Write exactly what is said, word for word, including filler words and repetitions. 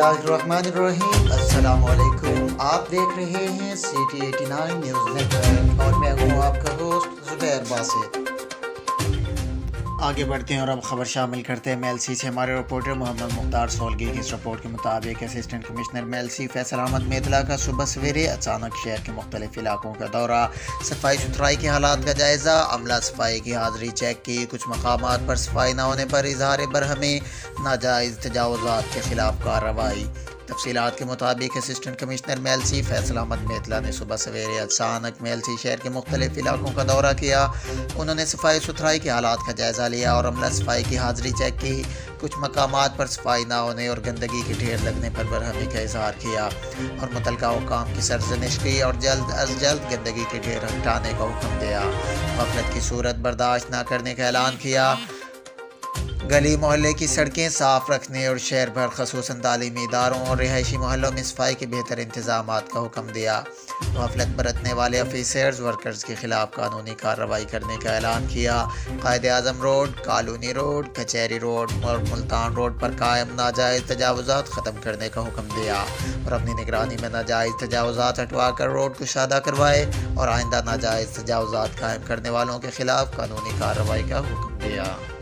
बिस्मिल्लाहिर्रहमानिर्रहीम। अस्सलाम वालेकुम। आप देख रहे हैं city eighty nine news network और मैं हूँ आपका होस्ट ज़ुबैर बासित। आगे बढ़ते हैं और अब खबर शामिल करते हैं मेलसी से। हमारे रिपोर्टर मोहम्मद मुख्तार सोलगी की इस रिपोर्ट के मुताबिक असिस्टेंट कमिश्नर मेलसी फैसल अहमद मेतला का सुबह सवेरे अचानक शहर के मुख्तलिफ इलाकों का दौरा, सफाई सुथराई के हालात का जायज़ा, अमला सफाई की हाज़िरी चेक की, कुछ मकामात पर सफाई न होने पर इजहार बरहमी, नाजायज़ तजावुज़ात के खिलाफ कार्रवाई। तफसीलात के मुताबिक असिस्टेंट कमिश्नर मेलसी फैसल अहमद मेतला ने सुबह सवेरे अचानक मेलसी शहर के मुख्तलिफ इलाकों का दौरा किया। उन्होंने सफाई सुथराई के हालात का जायज़ा लिया और अमला सफाई की हाज़िरी चेक की। कुछ मकामात पर सफाई ना होने और गंदगी के ढेर लगने पर बरहमी का इजहार किया और मुतलका हुकाम की सरजनिश की और जल्द अज जल्द गंदगी के ढेर हटाने का हुक्म दिया। गफलत की सूरत बर्दाश्त न करने का ऐलान किया। गली मोहल्ले की सड़कें साफ़ रखने और शहर भर खसूसन तालीमी इदारों और रिहायशी मोहल्लों में सफाई के बेहतर इंतजामात का हुक्म दिया। गफलत बरतने वाले ऑफिसर्स वर्कर्स के खिलाफ कानूनी कार्रवाई करने का ऐलान किया। Quaid Azam road, colony road, Kachehri road और मुल्तान रोड पर कायम नाजायज़ तजावुज़ात ख़त्म करने का हुक्म दिया और अपनी निगरानी में नाजायज़ तजावुज़ात हटवा कर रोड कुशादा करवाए और आइंदा नाजायज़ तजावुज़ात कायम करने वालों के खिलाफ कानूनी कार्रवाई का हुक्म दिया।